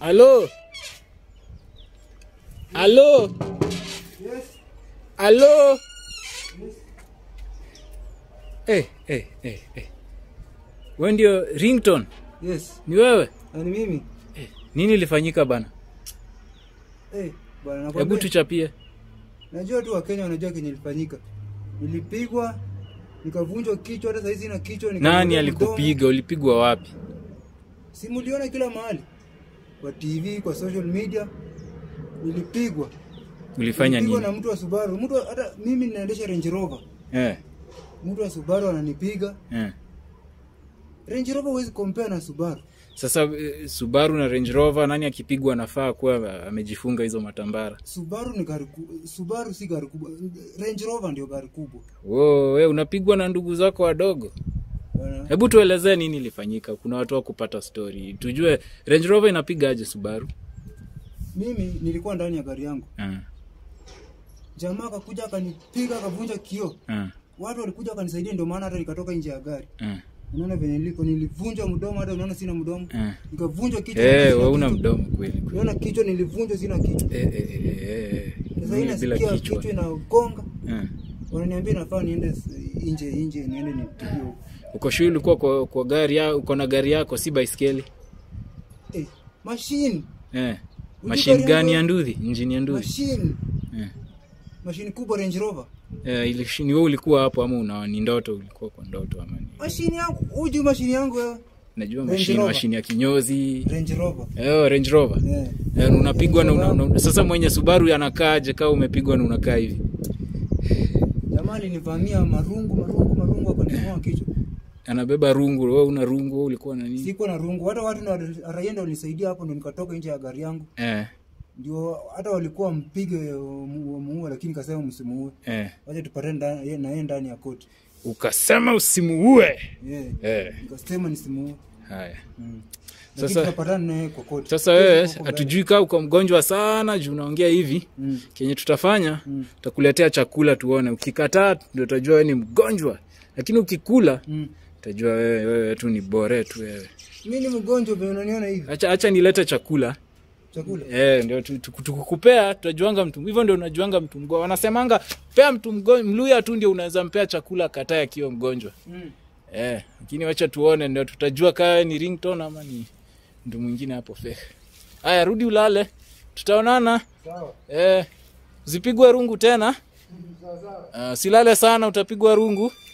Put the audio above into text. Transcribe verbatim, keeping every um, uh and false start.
Hello? Hello? Yes. Hello? Yes. Hey, hey, hey, hey. Wewe ndio ringtone? Yes. Ni wewe? Ni mimi. Hey, nini ilifanyika bana? Eh, hey, bana nakwambia. Hebu tuchapie. Najua tu Wakenya wanajua kenye ilifanyika. Nilipigwa, nikavunjwa kichwa, hata saizi na kichwa nika. Nani alikupiga? Ulipigwa wapi? Simuliona kila mahali. Kwa T V, kwa social media. Nilipigwa. Ulifanya nini? Nilipigwa na mtu wa Subaru. Mtu hata mimi ninaendesha Range Rover. Eh. Mtu wa Subaru ananipiga. Eh. Range Rover huwezi compare na Subaru. Sasa uh, Subaru na Range Rover nani akipigwa anafaa kuwa amejifunga hizo matambara? Subaru ni gari kubwa. Subaru si gari kubwa. Range Rover ndio gari kubwa. Wow, wewe unapigwa na ndugu zako wadogo? Bana. Hebu tuelezee nini ilifanyika. Kuna watu wa kupata story. Tujue Range Rover inapiga aje Subaru? Mimi nilikuwa ndani ya gari yangu. Ah. Jamaa akakuja akanipiga akavunja kioo. Ah. Watu walikuja wakanisaidia ndio maana hata nikatoka nje ya gari. Ah. Unaona venye niliko nilivunja mdomo hata unaona sina mdomo. Ah. Nikavunja kichwa. Eh, wewe una mdomo kweli kweli. Unaona kichwa nilivunja sina kichwa. Eh eh eh. eh. Sasa ina Bila sikia kichwa. kichwa inagonga. Ah. Wananiambia nafaa niende nje nje niende nipige huko. Uko shule ulikuwa kwa, kwa gari yako, uko na gari yako si baiskeli? Eh, machine. Eh. Machine gani ya nduthi? Engine ya nduthi. Machine. Eh. Machine kubwa Range Rover. Eh, ile ni wewe ulikuwa hapo ama una ni ndoto ulikuwa kwa ndoto ama ni? Machine yangu, uji machine yangu wewe. Najua machine machine ya kinyozi. Range Rover. Eh, Range Rover. Eh. Eh, unapigwa na una, una, sasa mwenye Subaru anakaaje kama umepigwa na unakaa hivi? Jamaa alinivamia marungu marungu marungu akanitoa kichwa. Anabeba rungu, wewe una rungu, wewe ulikuwa na nini? Siko na rungu. Hata watu na raia ndio walisaidia hapo ndio nikatoka nje ya gari yangu. Eh. Ndio hata walikuwa mpige muue lakini nikasema msimuue. Eh. Wacha tupatane ndani na yeye ndani ya koti. Ukasema usimuue. Yeah. Eh. Nikasema nisimuue. Haya. Mm. Sasa tupatane naye kwa koti. Sasa wewe hatujui kama uko mgonjwa sana juu unaongea hivi. Mm. Kenye tutafanya mm. tutakuletea chakula tuone. Ukikataa ndio utajua wewe ni mgonjwa. Lakini ukikula mm. utajua wewe wewe tu ni bore tu wewe. Mimi ni mgonjwa bwana unaniona hivi. Acha acha nilete chakula. Chakula. Eh, ndio tukukupea tutajuanga mtu. Hivyo ndio unajuanga mtu mgonjwa. Wanasemanga pea mtu mgonjwa, Mluya tu ndio unaweza mpea chakula kataa akiwa mgonjwa. Mm. Eh, lakini wacha tuone ndio tutajua kama ni ringtone ama ni mtu mwingine hapo fake. Haya rudi ulale. Tutaonana. Sawa. Eh, usipigwe rungu tena. Sawa sawa. Uh, silale sana utapigwa rungu.